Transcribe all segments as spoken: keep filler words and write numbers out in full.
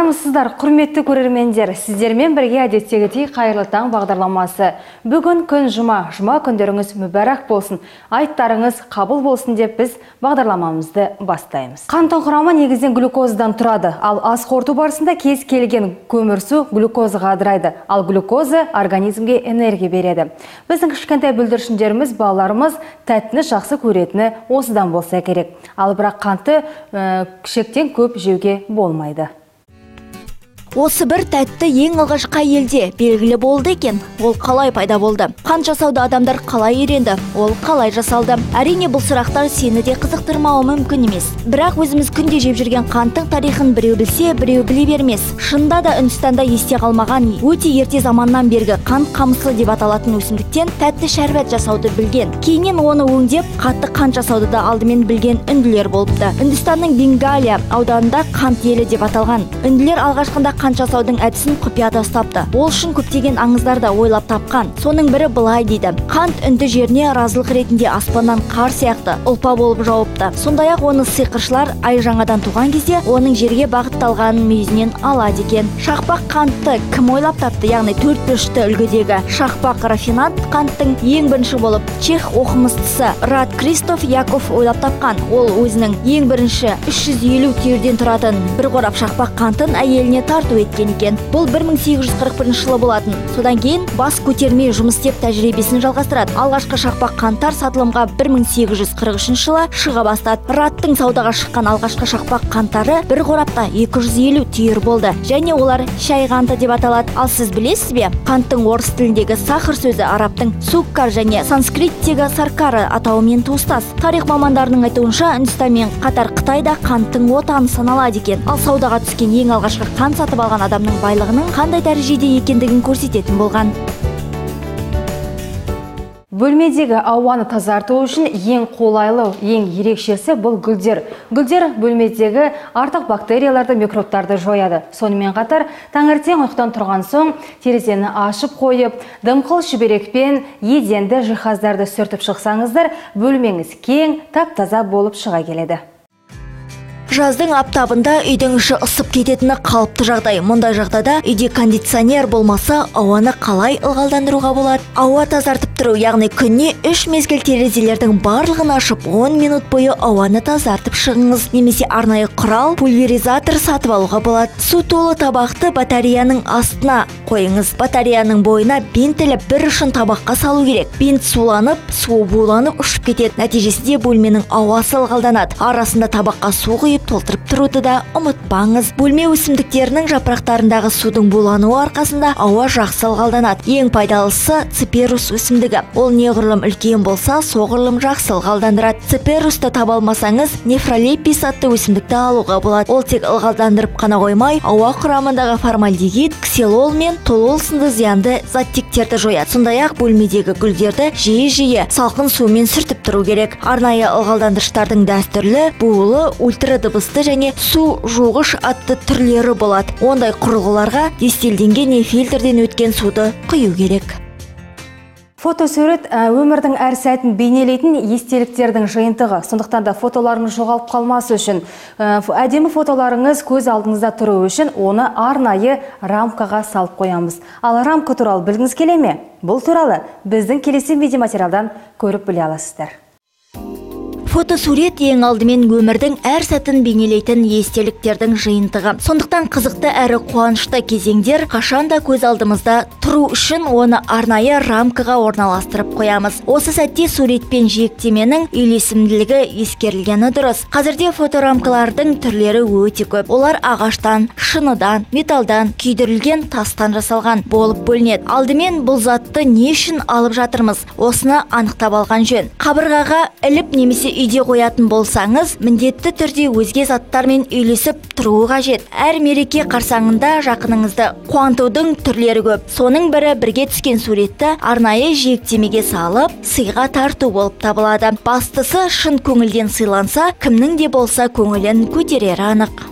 Армысыздар, құрметті көрермендер, сіздермен бірге әдеттегідей қайырлы таң бағдарламасы. Бүгін күн жұма, жұма күндеріңіз мүбәрәк болсын, айттарыңыз қабыл болсын деп біз бағдарламамызды бастаймыз. Қанттың құрамы негізінен глюкозадан тұрады, ал ас қорыту барысында кез келген көмірсу глюкозаға адырайды, ал глюкоза организмге энергия береді. Біздің кішкентай бүлдіршіндеріміз, балаларымыз тәттіні жақсы көретіні осыдан болса керек. Ал бірақ қантты ә, шектен көп жеуге болмайды. Осы бір тәтті ең алғаш қай елде белгілі болды екен? Ол қалай пайда болды? Қант жасауды адамдар қалай үйренді? Ол қалай жасалды? Әрине бұл сұрақтар сені де қызықтырмауы мүмкін емес. Бірақ өзіміз күнде жеп жүрген қанттың тарихын біреу білсе, біреу біле бермес. Шынында да Үндістанда есте қалмаған өте ерте заманнан бергі қант қамысы деп аталатын өсімдіктен тәтті шәрбат жасауды білген. Кейіннен оны өңдеп, қатты қант жасауды да алдымен білген үнділер болыпты. Үндістанның Бенгалия ауданында қант елі деп аталған. Үнділер алғашқында қант жасаудың әдісін құпияда ұстапты. Ол үшін көптеген аңыздар да ойлап тапқан. Соның бірі былай дейді: қант үнді жеріне разылық ретінде аспаннан қар сияқты ұлпа болып жауыпты. Сондай-ақ оны сиқыршылар ай жаңадан туған кезде оның жерге бағытталғанын мүйізінен алады екен. Шақпақ қантты кім ойлап тапты? Яғни төрт бұрышты үлгідегі шақпақ рафинат қанттың ең бірінші болып чех оқымыстысы Рад Кристоф Яков ойлап тапқан. Ол өзінің ең бірінші үш жүз елу түйірден тұратын бір қорап шақпақ қантын әйеліне тарту еткен екен. Бұл бір мың сегіз жүз қырық бірінші жылы болатын. Содан кейін бас көтермей жұмыс істеп тәжірибесін жалғастырады. Алғашқы шақпақ қанттар сатылымға бір мың сегіз жүз қырық үшінші жылы шыға бастады. Радтың саудаға шыққан алғашқы шақпақ қанттары бір қорапта екі жүз елу түйір болды, және олар шай қанты деп аталады. Ал сіз білесіз бе? Қанттың орыс тіліндегі сахар сөзі араптың суккар және санскриттегі саркары атауымен туыстас. Тарих мамандарының айтуынша, Үндістанмен қатар Қытайда қанттың отаны саналады екен. Ал саудаға түскен ең алғашқы қант сатып алған адамның байлығының қандай дәрежеде екендігін көрсететін болған. Бөлмедегі ауаны тазарту үшін ең қолайлы, ең ерекшесі бұл гүлдер. Гүлдер бөлмедегі артық бактерияларды, микробтарды жояды. Сонымен қатар, таңертең ұйықтан тұрған соң терезені ашып қойып, дымқыл шүберекпен еденді жиһаздарды сүртіп шықсаңыздар, бөлмеңіз кең, тап-таза болып шыға келеді. Жаздың аптабында үйдің іші ысып кететіні қалыпты жағдай. Мұндай жағдайда үйде кондиционер болмаса, ауаны қалай ылғалдандыруға болады? Ауа тазартып тұру, яғни күнне үш мезгіл терезелердің барлығын ашып, он минут бойы ауаны тазартып шығыңыз. Немесе арнайы құрал, пульверизатор сатып алуға болады. Су толы табақты батареяның астына қойыңыз. Батареяның бойына бинт іліп, бір ұшын табаққа салу керек. Бинт суланып, суы буланып ұшып кетеді. Нәтижесінде бөлменің ауасы ылғалданады. Арасында табаққа су құйып толтырып тұруды да ұмытпаңыз. Бөлме өсімдіктерінің жапырақтарындағы судың булануы арқасында ауа жақсы ылғалданады. Ең пайдалысы циперус өсімдігі. Ол неғұрлым үлкен болса, соғұрлым жақсы ылғалдандырады. Циперусты таба алмасаңыз, нефролепис атты өсімдікті алуға болады. Ол тек ылғалдандырып қана қоймай, ауа құрамындағы формальдегид, ксилол мен толол сынды зиянды заттектерді жояды. Сондай-ақ бөлмедегі гүлдерді жиі-жиі салқын сумен сүртіп тұру керек. Арнайы ылғалдандырыштардың дәстүрлі, буылы, ультра дыбысты және су жуғыш атты түрлері болады. Ондай құрылғыларға дистилденген не фильтрден өткен суды құю керек. Фотосурет өмірдің әр сәтін бейнелейтін естеліктердің жиынтығы. Сондықтан да фотоларыңыз жоғалып қалмасы үшін, әдемі фотоларыңыз көз алдыңызда тұру үшін оны арнайы рамкаға салып қоямыз. Ал рамка туралы білгіңіз келе ме? Бұл туралы біздің келесі видеоматериалдан көріп біле аласыздар. Фотосурет ең алдымен өмірдің әр сәтін бейнелейтін естеліктердің жиынтығы. Сондықтан қызықты әрі қуанышты кезеңдер қашанда көз алдымызда тұру үшін оны арнайы рамкаға орналастырып қоямыз. Осы сәтте сурет пен жиектеменің үйлесімділігі ескерілгені дұрыс. Қазірде фоторамкалардың түрлері өте көп. Олар ағаштан, шыныдан, металдан, күйдірілген тастан жасалған болып бөлінеді. Алдымен бұл затты не үшін алып жатырмыз? Осыны анықтап алған жөн. Қабырғаға іліп немесе үйде қоятын болсаңыз, міндетті түрде өзге заттармен үйлесіп тұруы қажет. Әр мереке қарсаңында жақыныңызды қуантудың түрлері көп. Соның бірі бірге түскен суретті арнайы жиектемеге салып, сыйға тарту болып табылады. Бастысы шын көңілден сыйланса, кімнің де болса көңілін көтерері анық.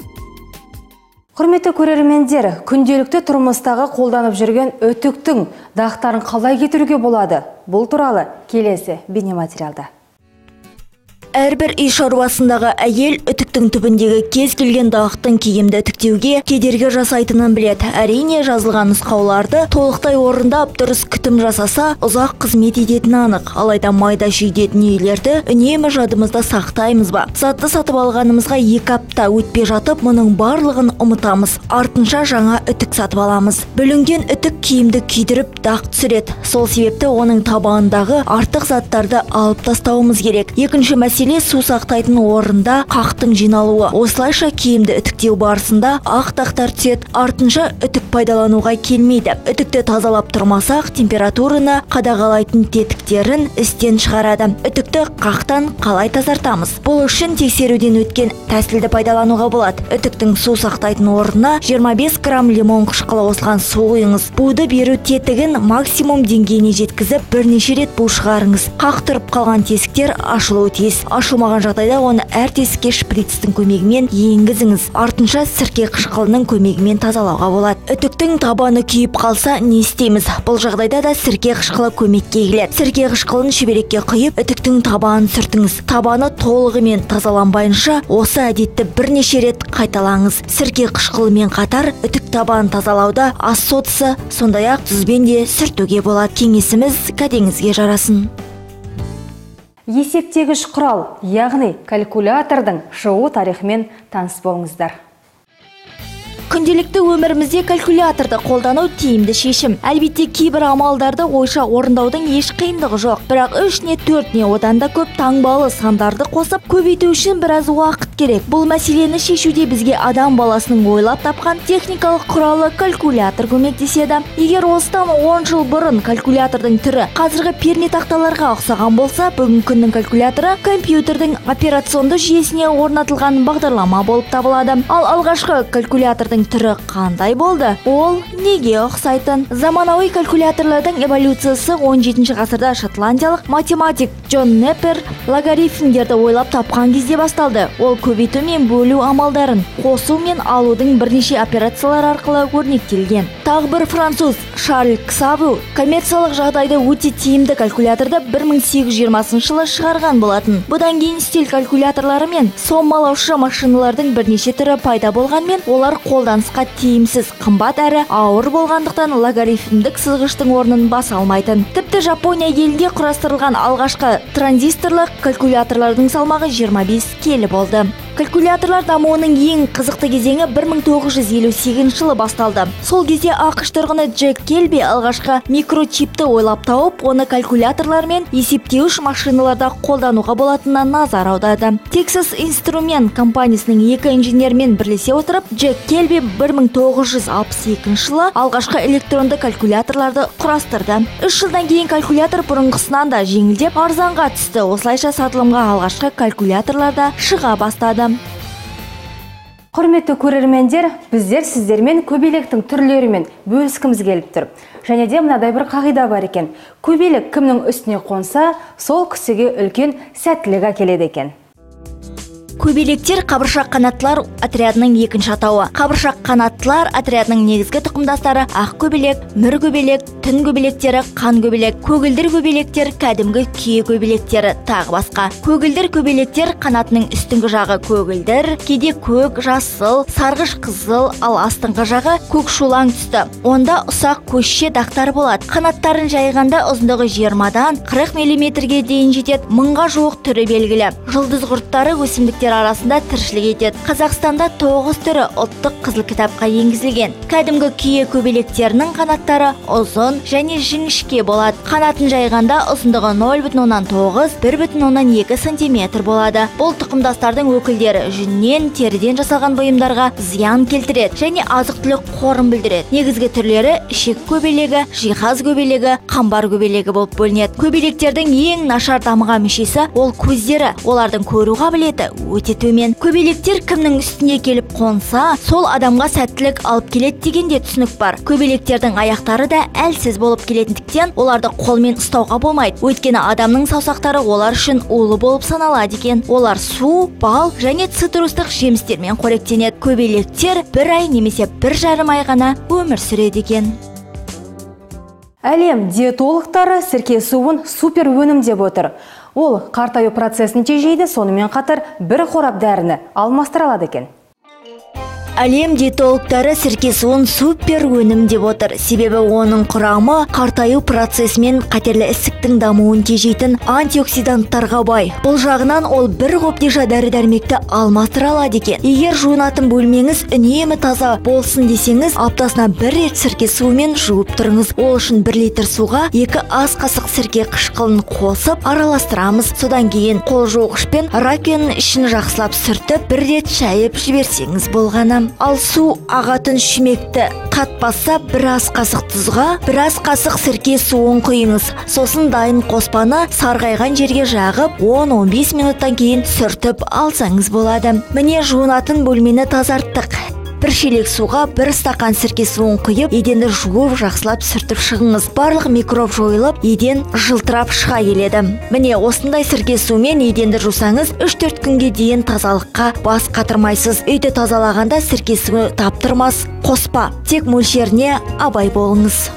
Құрметті көрермендер, күнделікті тұрмыстағы қолданып жүрген өтіктің дақтарын қалай кетіруге болады? Бұл туралы келесі бейнематериалда. Әрбір үй шаруасындағы әйел үтіктің түбіндегі кез келген дақтың киімді үтіктеуге кедергі жасайтынын біледі. Әрине, жазылған нұсқауларды толықтай орындап дұрыс күтім жасаса, ұзақ қызмет ететіні анық. Алайда майда шүйдетін дүниелерді үнемі жадымызда сақтаймыз ба? Затты сатып алғанымызға екі апта өтпей жатып, мұның барлығын ұмытамыз. Артынша жаңа үтік сатып аламыз. Бүлінген үтік киімді күйдіріп дақ түсіреді. Сол себепті оның табанындағы артық заттарды алып тастауымыз керек. Екінші мәселе су сақтайтын орында қақтың жиналуы. Осылайша киімді үтіктеу барысында ақ дақтар түседі. Артынша үтік пайдалануға келмейді. Үтікті тазалап тұрмасақ, температураны қадағалайтын тетіктерін істен шығарады. Үтікті қақтан қалай тазартамыз? Бұл үшін тексеруден өткен тәсілді пайдалануға болады. Үтіктің су сақтайтын орнына жиырма бес грамм лимон қышқылы қосылған су құйыңыз. Буды беру тетігін максимум деңгейіне жеткізіп, бірнеше рет бу шығарыңыз. Қақтырып қалған тесіктер ашылуы тиіс. Ашылмаған жағдайда оны әр тесікке шприцтің көмегімен енгізіңіз. Артынша сірке қышқылының көмегімен тазалауға болады. Үтіктің табаны күйіп қалса не істейміз? Бұл жағдайда да сірке қышқылы көмекке келеді. Сірке қышқылын шүберекке құйып, үтіктің табанын сүртіңіз. Табаны толығымен тазаланбайынша осы әдетті бірнеше рет қайталаңыз. Сірке қышқылымен қатар үтік табанын тазалауда ас содасы, сондай-ақ тұзбен де сүртуге болады. Кеңесіміз кәдеңізге жарасын. Есептегіш құрал, яғни калькулятордың шығу тарихымен таныс болыңыздар. Күнделікті өмірімізде калькуляторды қолдану тиімді шешім. Әлбетте кейбір амалдарды ойша орындаудың еш қиындығы жоқ. Бірақ үш не төрт не одан да көп таңбалы сандарды қосып көбейту үшін біраз уақыт керек. Бұл мәселені шешуде бізге адам баласының ойлап тапқан техникалық құралы калькулятор көмектеседі. Егер осыдан он жыл бұрын калькулятордың түрі қазіргі пернетақталарға ұқсаған болса, бүгінгі күннің калькуляторы компьютердің операционды жүйесіне орнатылған бағдарлама болып табылады. Ал алғашқы калькулятордың түрі қандай болды? Ол неге ұқсайтын? Заманауи калькуляторлардың эволюциясы он жетінші ғасырда шотландиялық математик Джон Неппер логарифмдерді ойлап тапқан кезде басталды. Ол көбейту мен бөлу амалдарын қосу мен алудың бірнеше операциялар арқылы өрнектелген. Тағы бір француз Шарль Ксаву коммерциялық жағдайда өте тиімді калькуляторды бір мың сегіз жүз жиырмасыншы жылы шығарған болатын. Бұдан кейін стиль калькуляторлары мен сомалаушы машиналардың бірнеше түрі пайда болғанмен, олар қолданысқа тиімсіз, қымбат әрі ауыр болғандықтан логарифмдік сызғыштың орнын баса алмайтын. Тіпті Жапония елінде құрастырылған алғашқы транзисторлық калькуляторлардың салмағы жиырма бес келі болды. Калькуляторлар дамуының ең қызықты кезеңі бір мың тоғыз жүз елу сегізінші жылы басталды. Сол кезде ақш тұрғыны Джек Келби алғашқы микрочипті ойлап тауып, оны калькуляторлар мен есептеуіш машиналарда қолдануға болатынына назар аударды. Texas Instrument компаниясының екі инженермен бірлесе отырып, Джек Келби бір мың тоғыз жүз алпыс екінші жылы алғашқы электронды калькуляторларды құрастырды. Үш жылдан кейін калькулятор бұрынғысынан да жеңілдеп арзанға түсті. Осылайша сатылымға алғашқы калькуляторларда шыға бастады. Құрметті көрермендер, біздер сіздермен көбелектің түрлерімен бөліскіміз келіп тұр. Және де мынадай бір қағида бар екен. Көбелек кімнің үстіне қонса, сол кісіге үлкен сәттілік әкеледі екен. Көбелектер қабыршақ қанаттылар отрядының екінші атауы. Қабыршақ қанаттылар отрядының негізгі тұқымдастары ақ көбелек, мүр көбелек, түн көбелектері, қан көбелек, көгілдір көбелектер, кәдімгі күйе көбелектері, тағы басқа. Көгілдір көбелектер қанатының үстіңгі жағы көгілдір, кейде көк, жасыл, сарғыш қызыл, ал астыңғы жағы көк шулаң түсті. Онда ұсақ көшше дақтар болады. Қанаттарын жайғанда ұзындығы жиырмадан қырық миллиметрге дейін жетеді. Мыңға жуық түрі белгілі. Жұлдыз құрттары өсімдіктер арасында тіршілік етеді. Қазақстанда тоғыз түрі ұлттық қызыл кітапқа енгізілген. Кәдімгі күйе көбелектерінің қанаттары ұзын және жіңішке болады. Қанатын жайғанда ұзындығы нөл бүтін оннан тоғыз - бір бүтін оннан екі сантиметр болады. Бұл тұқымдастардың өкілдері жүннен, теріден жасалған бұйымдарға зиян келтіреді және азық-түлік қорын білдіреді. Негізгі түрлері ішек көбелегі, жиһаз көбелегі, қамбар көбелегі болып бөлінеді. Көбелектердің ең нашар дамыған мүшесі ол көздері. Олардың көру қабілеті өте төмен. Көбелектер кімнің үстіне келіп қонса, сол адамға сәттілік алып келеді дегенде түсінік бар. Көбелектердің аяқтары да әлсіз болып келетіндіктен, оларды қолмен ұстауға болмайды. Өйткені адамның саусақтары олар үшін улы болып саналады екен. Олар су, бал және цитрустық жемістермен қоректенеді. Көбелектер бір ай немесе бір жарым ай ғана өмір сүреді екен. Әлем диетологтары сірке суын супер өнім деп отыр. Ол қартаю процесін тежейді, сонымен қатар бір қорап дәріні алмастыра алады екен. Әлем диетологтары сірке суын супер өнім деп отыр. Себебі оның құрамы қартаю процесімен қатерлі ісіктің дамуын тежейтін антиоксиданттарға бай. Бұл жағынан ол бір қобдиша дәрі-дәрмекті алмастыра алады екен. Егер жуынатын бөлмеңіз үнемі таза болсын десеңіз, аптасына бір рет сірке суымен жуып тұрыңыз. Ол үшін бір литр суға екі ас қасық сірке қышқылын қосып араластырамыз. Содан кейін қол жуғышпен ракенің ішін жақсылап сүртіп, бір рет шайып жіберсеңіз болғаны. Ал су ағатын шүмекті қатпаса, бір ас қасық тұзға бір ас қасық сірке суын құйыңыз. Сосын дайын қоспаны сарғайған жерге жағып, он он бес минуттан кейін сүртіп алсаңыз болады. Міне жуынатын бөлмені тазарттық. Бір шелек суға бір стақан сірке суын құйып, еденді жуып жақсылап сүртіп шығыңыз. Барлық микроб жойылып, еден жылтырап шыға келеді. Міне осындай сірке сумен еденді жусаңыз, үш төрт күнге дейін тазалыққа бас қатырмайсыз. Үйді тазалағанда сірке суы таптырмас. Қоспа, тек мөлшеріне абай болыңыз.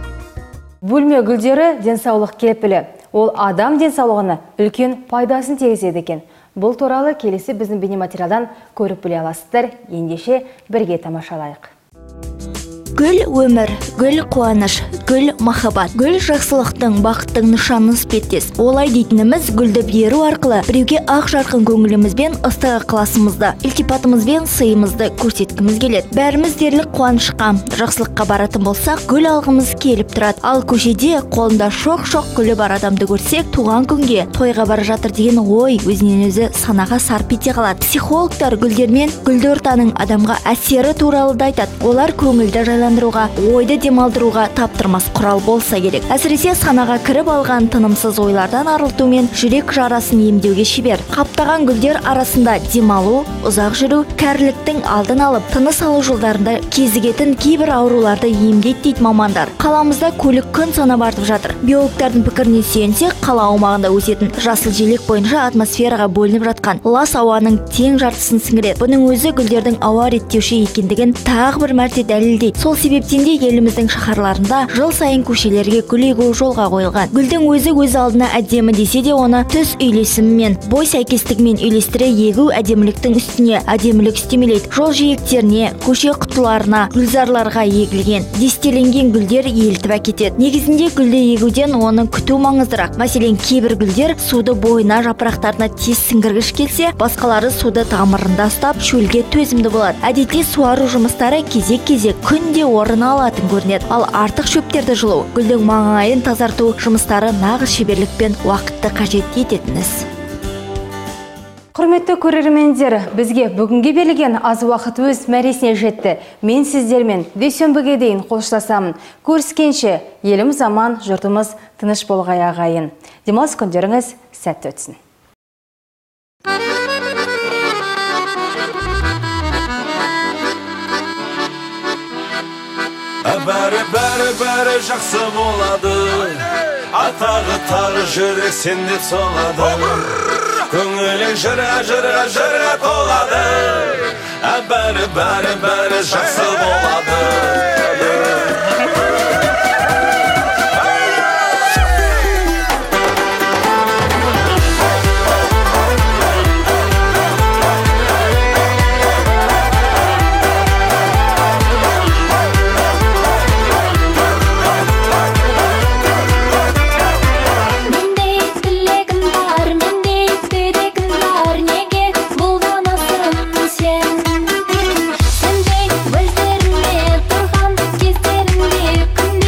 Бөлме гүлдері денсаулық кепілі. Ол адам денсаулығына үлкен пайдасын тигізеді екен. Бұл туралы келесі біздің бейнематериалдан көріп біле аласыздар. Ендеше бірге тамашалайық. Гүл өмір, гүл қуаныш, гүл махаббат, гүл жақсылықтың, бақыттың нышаны іспеттес. Олай дейтініміз гүлді беру арқылы біреуге ақ жарқын көңілімізбен ыстық ықыласымызды, ілтипатымызбен сыйымызды көрсеткіміз келеді. Бәріміз дерлік қуанышқа, жақсылыққа баратын болсақ, гүл алғымыз келіп тұрады. Ал көшеде қолында шоқ-шоқ гүлі бар адамды көрсек, туған күнге, тойға бара жатыр деген ой өзінен өзі санаға сарп ете қалады. Психологтар гүлдермен гүлді ортаның адамға әсері туралы да айтады. Олар көңілді жайландыруға, ойды демалдыруға таптырмас құрал болса керек. Әсіресе санаға кіріп алған тынымсыз ойлардан арылтумен жүрек жарасын емдеуге шебер. Қаптаған гүлдер арасында демалу, ұзақ жүру, кәріліктің алдын алып, тыныс алу жолдарында кезігетін кейбір ауруларды емдейді дейді мамандар. Қаламызда көлік күн санап артып жатыр. Биологтардың пікіріне сүйенсек, қала аумағында өсетін жасыл желек бойынша атмосфераға бөлініп жатқан лас ауаның тең жартысын сіңіреді. Бұның өзі гүлдердің ауа реттеуші екендігін тағы бір мәрте дәлелдейді. Сол себептен де еліміздің шаһарларында жыл сайын көшелерге гүл егу жолға қойылған. Гүлдің өзі өз алдына әдемі десе де, оны түс үйлесімімен, бой сәйкестігімен үйлестіре егу әдеміліктің үстіне әдемілік үстемелейді. Жол жиектеріне, көше құтыларына, гүлзарларға егілген, дестеленген гүлдер елтіп әкетеді. Негізінде гүлді егуден оны күту маңыздырақ. Мәселен, кейбір гүлдер суды бойына, жапырақтарына тез сіңгіргіш келсе, басқалары суды тамырында ұстап, шөлге төзімді болады. Әдетте суару жұмыстары кезек-кезек күнде орын алатын көрінеді. Ал артық шөптерді жұлу, гүлдің маңайын тазарту жұмыстары нағыз шеберлік пен уақытты қажет ететін іс. Құрметті көрермендер, бізге бүгінге берілген аз уақыт өз мәресіне жетті. Мен сіздермен дүйсенбіге дейін қоштасамын. Көріскенше, еліміз аман, жұртымыз тыныш болғай ағайын. Демалыс күндеріңіз сәтті өтсін. Бәрі-бәрі-бәрі жақсы болады, атағы тағы жүрек сендеп солады. Көңілің жыра-жыра-жыра толады, бәрі-бәрі-бәрі жақсы болады. Сендей гүлдерме тұрған кездеріңде күн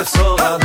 деп соғады.